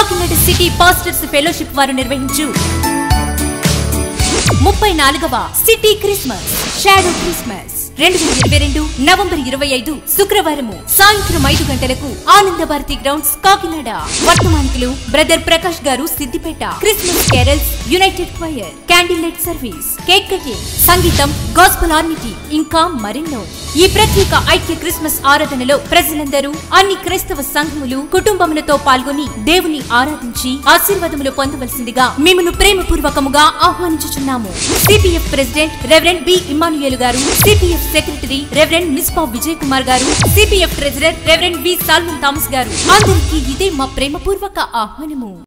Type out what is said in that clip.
Kakinada city pastors fellowship వారు నిర్వహించు 34వ city Christmas shadow Christmas 2022 November 25 శుక్రవారము సాయంత్రం 5 గంటలకు ఆనంద భారతి గ్రౌండ్స్ కాకినాడ. వర్తమానికులు brother Prakash garu Siddipet. Christmas carols, united choir, candle light service, cake cutting, సంగీతం, గాస్పెల్ ఆర్నిటీ ఇంకా మరెన్నో. ఈ ప్రత్యేక ఐక్య క్రిస్మస్ ఆరాధనలో ప్రజలందరూ అన్ని క్రైస్తవ సంఘములు కుటుంబములతో పాల్గొని దేవుని ఆరాధించి ఆశీర్వాదములు పొందవలసిందిగా మిమ్మల్ని ప్రేమపూర్వకముగా ఆహ్వానించుచున్నాము. CPF president reverend B Emmanuel garu, CPF secretary reverend మిస్పా Vijay Kumar garu, CPF treasurer reverend V Solomon Thomas garu, అందరికీ ఇదే మా ప్రేమపూర్వక ఆహ్వానము.